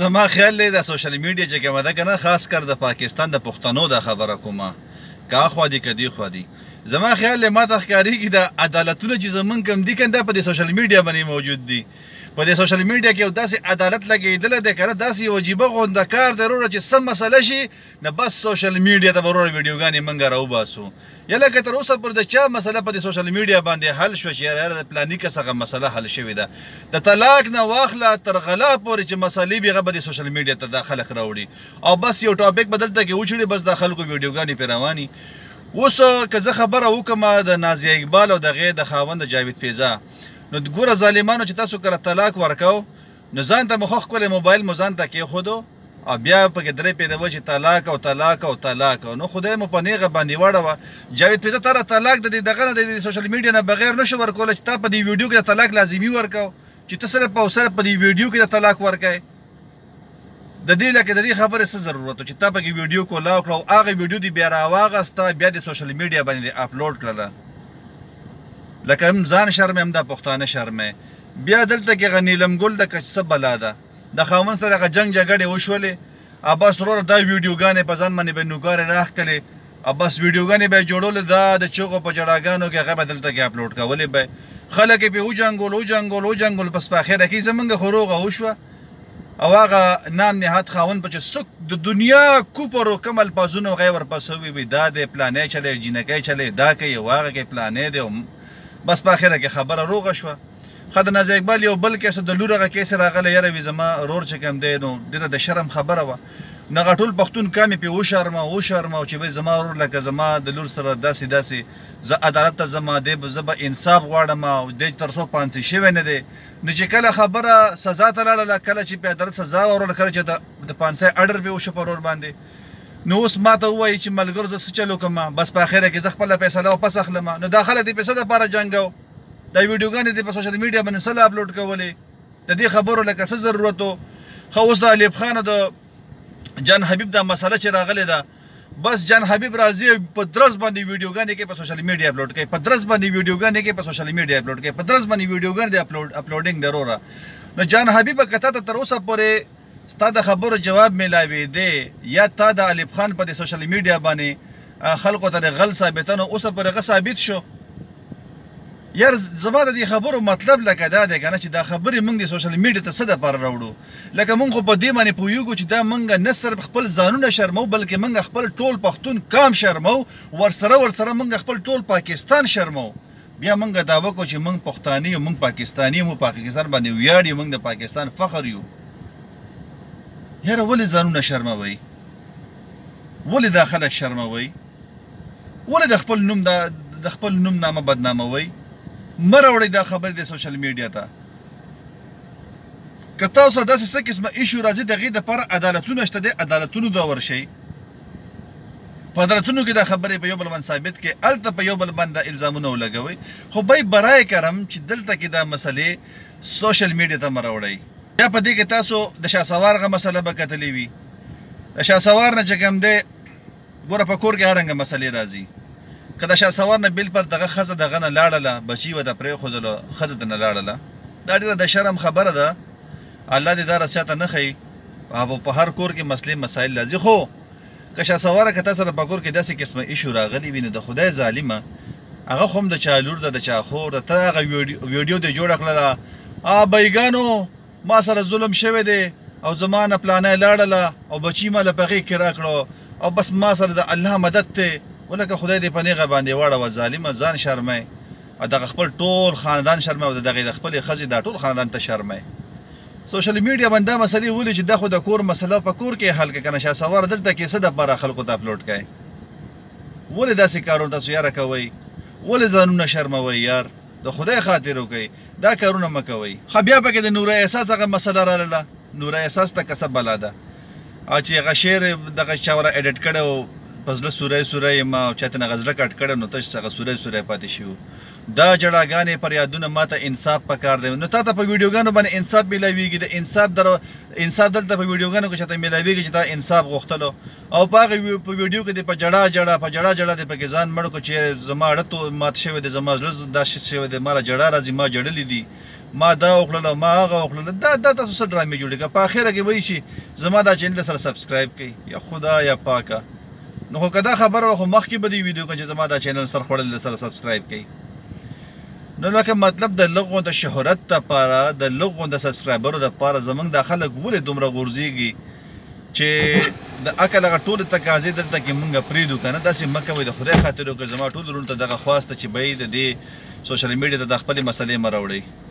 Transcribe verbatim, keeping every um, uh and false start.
زما خیال دی د سوشل میډیا چې کومه ده که نه خاص کر د پاکستان د پښتنو دا خبره کومه که اخوا دي که دېخوا دي زما خیال دی ما ته ښکارېږي د عدالتونه چې زمونږ کوم دي که دا په دې سوشل میډیا باندې موجود دي په دې سوشل میډیا کې یو داسې عدالت لګېدلی دی که نه داسې یو عجیبه غونده کار دی وروره چې څه مسله شي نه بس سوشل میډیا ته به وروره ویډیوګانې موږ راوباسو یا لکه تر اوسه پورې د چا مسله په دې سوشل میډیا باندې حل شوه چې یاره د پلاني کس هغه مسله حل شوې ده د طلاق نه واخله تر غلا پورې چې مسلې وي هغه به د سوشل میډیا ته دا خلک راوړي او بس یو ټاپک به دلته کې وچړي بس د خلکو ویډیوګانې پرې رواني اوس که زه خبره وکړم د نازیه اقبال او د هغې د خاوند د جاوید فیضا نو ګوره ظالمانو چې تاسو کله طلاق ورکو نو ځان ته مو ښه ښکلی موبایل مو ځان ته کېښودو او بیا پکې درې پیدوه چې طلاق او طلاق او طلاق نو خدای مو په نیغه باندې واړوه جاوید فیضا تا را طلاق د دې دغه نه د سوشل میډیا نه بغیر نشو ورکولی چې تا په دې ویډیو کې د طلاق لازمي ورکو چې ته صرف او صرف په دې ویډیو کې د طلاق ورکوې د دې لکه د دې خبرې څه ضرورت و چې تا پکې ویډیو کولاو کړه او هغه ویډیو دې بیا راواغسته بیا د سوشل میډیا باندې اپلوډ کړله لکه هم ځان شرمې هم دا پښتانه شرمې بیا دلته کې هغه نیلم ګل ده که څه بلا ده د خاوند سره هغه جنګ جګړې وشولې او بس وروره دا ویډیوګانې په ځان باندې به نوکارې راښکلې او بس ویډیوګانې به یې جوړولې دا د چغو په جړاګانو کې هغه به دلته کې اپلوډ کولې به خلک یې پرې وجنګول وجنګول وجنګول بس په اخره کې زمونږ خو روغه وشوه او هغه نام نهاد خاوند په چې څوک د دنیا کفر او کم الفاظونه هغه یې ورپسې ووي دا دی پلانې چلی جینکۍ چلی دا کوي او هغه کوي پلانې دی بس په اخره کې خبره روغه شوه ښه د نازیه اقبال یو بل کیس د لور هغه کیس راغلی یاره وي زما رور چې کوم دی نو ډېره د شرم خبره وه نو هغه ټول پښتون کام یې پرې وشرمه وشرمه چې وایي زما ورور لکه زما د لور سره داسې داسې زه عدالت ته ځم دی زه به انصاف غواړم او دی تر څو پانسي شوی نه دی نو چې کله خبره سزا ته لاړله کله چې پې عدالت سزا وروله کله چې د پانسۍ اډر پرې وشو په ورور باندې نو اوس ما ته ووایي چې ملګرو زه څه چل وکړم بس په اخره کې زه خپله فیصله واپس اخلم نو دا خلک د پیسې دپاره جنګو دا ویډیوګانې دې په سوشل میډیا باندې سل اپلوډ کولې د دې خبرو لکه څه ضرورت و ښه اوس د الیب خان د جان حبیب دا مسله چې راغلې ده بس جان حبیب راځي په درس باندې ویډیوګانې کې په سوشل میډیا اپلوډ کوي په درس باندې ویډیوګانې کې په سوشل میډیا اپلوډ کوي په درس باندې ویډیوګانې د اپلوډ اپلوډینګ دروره نو جان حبیب که تا ته تر اوسه پورې ستا د خبرو جواب میلاوېدی یا تا د الیب خان په د سوشل میډیا باندې خلکو ته د غل ثابته نو اوسه پورې هغه ثابت شو یار زما د دې خبرو مطلب لکه دا دی که نه چې دا خبرې موږ د سوشل میډیا ته څه دپاره راوړو لکه موږ خو په دې باندې پوهېږو چې دا موږ نه صرف خپل ځانونه شرمو بلکې موږ خپل ټول پښتون کام شرمو ورسره ورسره موږ خپل ټول پاکستان شرمو بیا موږ دعوه کوو چې موږ پښتانه یو موږ پاکستاني یو پاکستان باندې ویاړ یو موږ د پاکستان فخر یو یاره ولې ځانونه شرموئ ولې دا خلک شرموئ ولې د خپل نوم د خپل نوم نامه بدناموئ مه راوړئ دا خبرې د سوشل میډیا ته که تاسو ته داسې څه قسمه ایشو راځي د هغې دپاره عدالتونه شته دی عدالتونو ته ورشئ په عدالتونو کې دا خبرې په یو بل باندې ثابت کړئ هلته په یو بل باندې دا الزامونه ولګوئ خو بی برای کرم چې دلته کې دا مسلې سوشل میډیا ته مه راوړئ بیا په دې کې تاسو د شهسوار هغه مسله به کتلې وي د شهسوار نه چې کوم دی ګوره په کور کې هر رنګه مسلې راځي که د شهسوار نه بل پر دغه ښځه دغه نه لاړله بچي به د پرېښودله ښځه ته نه لاړله دا ډېره د شرم خبره ده الله دې دا رس چاته نه ښیي او په هر کور کې مسلې مسایل راځي خو که شهسواره که تا سره په کور کې داسې قسمه ایشو راغلی وي نو د خدای ظالمه هغه خو هم د چا لور ده د چا خور ده ته هغه ویډیو دې جوړه کړله آ بیګانو ما سره ظلم شوی دی او زما نه پلانی لاړله او بچي ما له په هغې کې راکړو او بس ما سره د الله مدد دی ولکه خدای دې په نیغه باندې واړوه ظالمه ځان شرمئ او دغه خپل ټول خاندان شرمئ او د دغې د خپلې ښځې دا ټول خاندان ته شرمئ سوشل میډیا باندې دا مسلې ولې چې دا خو د کور مسله په کور کې حل کړه که نه شهسوار دلته کې څه دپاره خلکو ته اپلوډ کوئ ولې داسې کارونه تاسو یاره کوئ ولې ځانونه شرموئ یار د خدای خاطر وکئ دا کارونه مه کوئ ښه بیا پکې د نوره احساس هغه مسله راغله نوره احساس ته کسه بلا ده او چې هغه شعر دغه چا وره ایډیټ کړی و په زړه سوری سوری یم او چاته نه غزله کټ کړی نو تش هغه سوری سوری پاتې شي دا جړاګانې فریادونه ما ته انصاف پکار دی نو تا ته په ویډیوګانو باندې انصاف میلاویږي د انصاف در انصاف دلته په ویډیوګانو کې چاته میلاویږي چې تا انصاف غوښتلو او په هغه په ویډیو کې د په جړا جړا په جړا جړا د پکې ځان مړ کو چې زما اړه مات شوی دی زما زړه داسې شوی دی ماله جړا راځي ما جړلې دي ما دا وکړله ما هغه وکړله دا دا تاسو څه ډرامې جوړې کړه په اخره کې وایي چې زما دا چینل سره سبسکرایب کړئ یا خدا یا پاکه نو خو که دا خبره وه خو مخکې به دې ویډیو کړه چې زما دا چینل سر خوړل سره سبسکرایب کړئ نو لکه مطلب د لږ غونده شهرت دپاره د لږ غونده سبسکرایبرو دپاره زموږ دا خلک ولې دومره غورځېږي چې د عقل هغه ټولې تقاضې دلته کې مونږ پرېږدو که نه داسې مه کوئ د خدای خاطر وکړئ زما ټول وروڼو ته دغه خواست ده چې به یې د دې سوشل میډیا ته د خپلې مسلې مه راوړئ